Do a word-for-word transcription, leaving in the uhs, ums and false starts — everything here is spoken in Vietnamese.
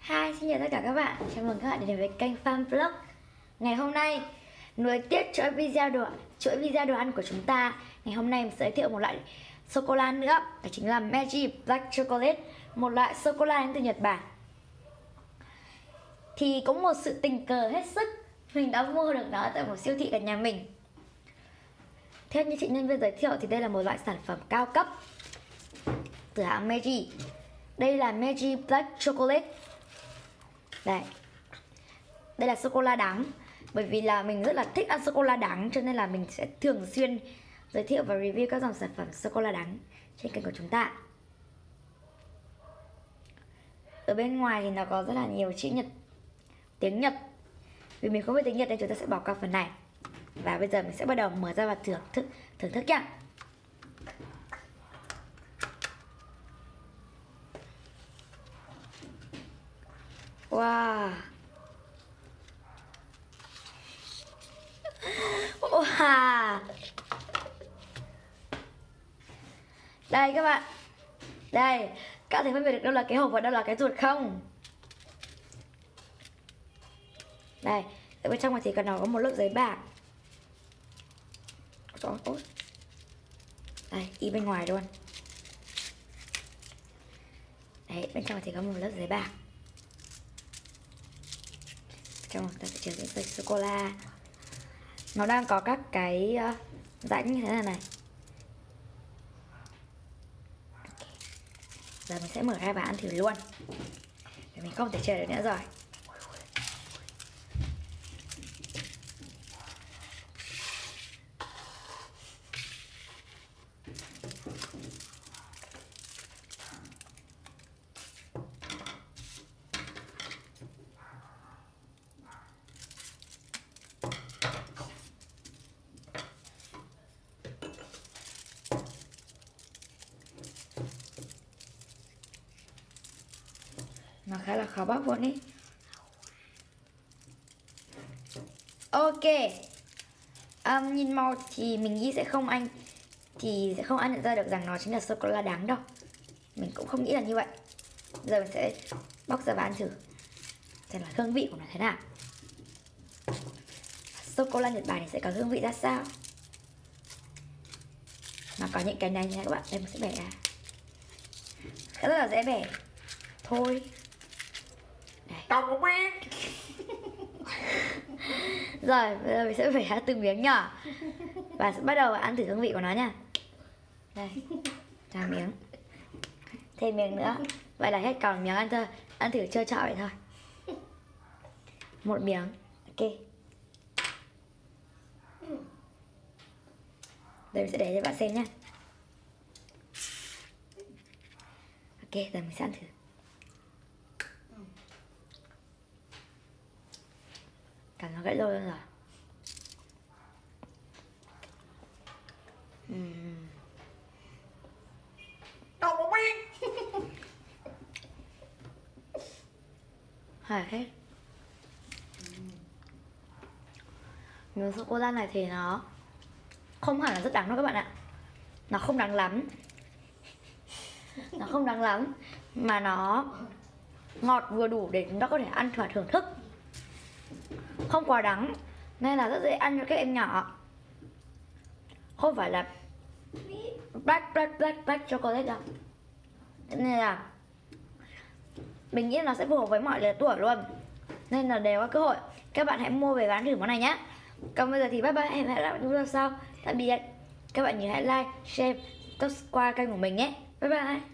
Hi, xin chào tất cả các bạn. Chào mừng các bạn đến với kênh Farm Vlog. Ngày hôm nay nối tiếp chuỗi video đồ chuỗi video đồ ăn của chúng ta. Ngày hôm nay mình sẽ giới thiệu một loại sô cô la nữa, đó chính là Meiji Black Chocolate, một loại sô cô la đến từ Nhật Bản. Thì có một sự tình cờ hết sức, mình đã mua được nó tại một siêu thị gần nhà mình. Theo như chị nhân viên giới thiệu thì đây là một loại sản phẩm cao cấp từ hãng Meiji. Đây là Meiji Black Chocolate. Đây, đây là sô cô la đắng. Bởi vì là mình rất là thích ăn sô cô la đắng, cho nên là mình sẽ thường xuyên giới thiệu và review các dòng sản phẩm sô cô la đắng trên kênh của chúng ta. Ở bên ngoài thì nó có rất là nhiều chữ Nhật, tiếng Nhật. Vì mình không biết tiếng Nhật nên chúng ta sẽ bỏ qua phần này. Và bây giờ mình sẽ bắt đầu mở ra và thưởng thức thưởng thức nhá. Wow. Wow. Đây các bạn. Đây, các bạn thấy phân biệt được đâu là cái hộp và đâu là cái ruột không? Đây, ở bên trong này thì cần nó có một lớp giấy bạc. Ôi. Đây, y bên ngoài luôn. Đấy, bên trong này thì có một lớp giấy bạc. Trong ta sẽ chứa những sợi sô cô la. Nó đang có các cái uh, rãnh như thế này này. Giờ mình sẽ mở ra và ăn thử luôn. Để mình không thể chờ được nữa rồi. Nó khá là khó bóc luôn ý. Ok. um, Nhìn màu thì mình nghĩ sẽ không anh Thì sẽ không ai nhận ra được rằng nó chính là sô cô la đắng đâu. Mình cũng không nghĩ là như vậy. Giờ mình sẽ bóc ra và ăn thử xem là hương vị của nó thế nào. Sô cô la Nhật Bản thì sẽ có hương vị ra sao. Nó có những cái này nha các bạn. Đây mình sẽ bẻ ra. Rất là dễ bẻ. Thôi. Tao không biết. Rồi, bây giờ mình sẽ phải ra từng miếng nhỏ. Và sẽ bắt đầu ăn thử hương vị của nó nha. Đây, cho miếng. Thêm miếng nữa. Vậy là hết còn miếng ăn thôi. Ăn thử chơi trọi vậy thôi. Một miếng. Ok. Đây mình sẽ để cho bạn xem nhé. Ok, giờ mình sẽ ăn thử. Cả nó gãy đôi luôn rồi. uhm. Tao không biết. Hả hết. Miếng sô cô la này thì nó không hẳn là rất đắng đâu các bạn ạ. Nó không đắng lắm. Nó không đắng lắm. Mà nó ngọt vừa đủ để chúng ta có thể ăn và thưởng thức. Không quá đắng nên là rất dễ ăn cho các em nhỏ. Không phải là black black black black chocolate đâu. Nên là mình nghĩ nó sẽ phù hợp với mọi lứa tuổi luôn. Nên là đều có cơ hội. Các bạn hãy mua về bán thử món này nhé. Còn bây giờ thì bye bye, hẹn gặp lại video sau. Tạm biệt. Các bạn nhớ hãy like, share, subscribe kênh của mình nhé. Bye bye.